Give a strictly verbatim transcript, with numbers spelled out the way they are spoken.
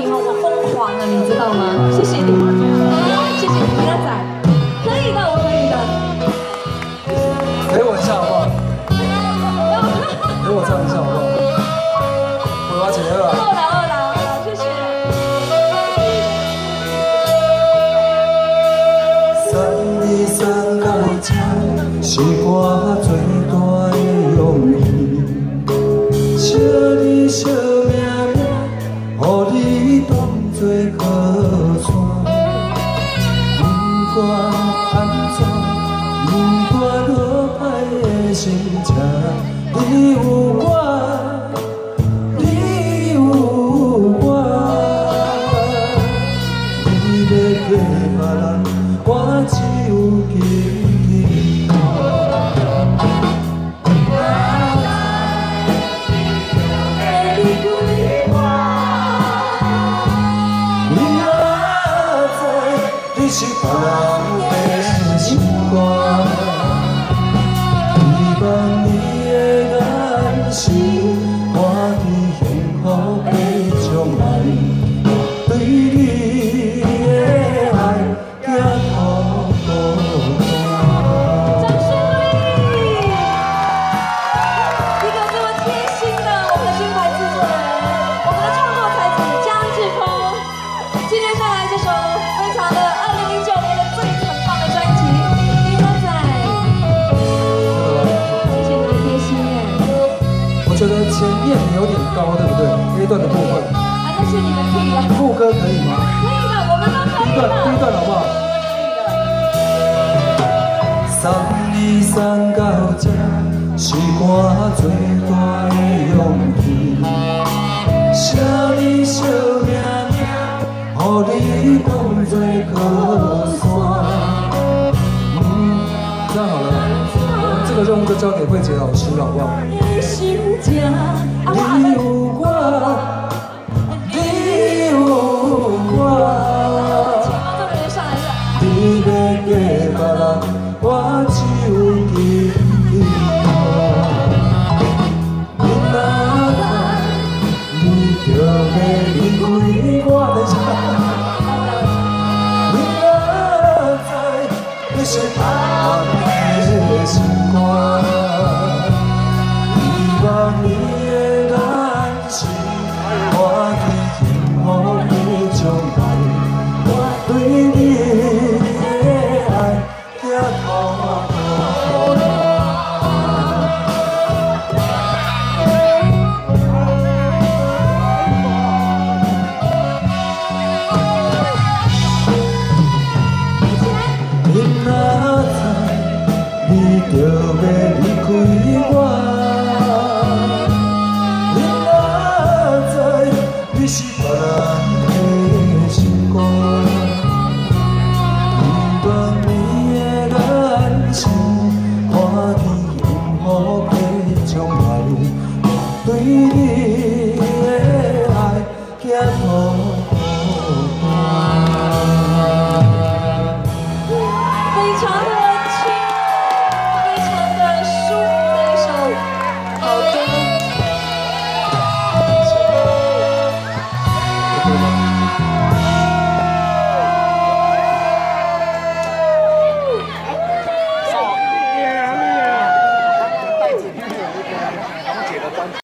候我疯狂了，你知道吗？谢谢你，谢谢你，明仔，可以的，我可以的。 陪我一下好不好？陪我唱一下好不好？我要姐了。 饿了，饿了，饿了，谢谢。 送你送到这，是我最大的勇气。惜你惜命命，予你当作靠山。不管安怎，不管好歹的心情，你有我，你有我。你要嫁别人，我只有记你我。 是别人的心肝，希望你的眼神，看见幸福的将来，对你的爱行好孤单。 张淑丽，一个这么贴心的我们的新牌制作人，我们的创作才子江志峰，今天带来这首非常的。 觉得前面有点高，对不对 ？A 段的部分。 啊，那是你们可以的。 副歌可以吗？ 可以的，我们都可以的。第一段，第一段好不好？送你送到这，是我最大的勇气。惜你惜命命，予你当作靠山。嗯，这样好了，这个任务就交给慧杰老师，好不好？ 你有我，你有我。你要嫁别人，我只有记你我。你若知，你就要离开我。等一下。你若知，你是别人的心肝。 希望你的眼神，看见幸福的将来，我对你的爱行好孤单。你若知，你就要离开我。 你是别人的心肝，希望你的眼神，看见幸福的将来，对你。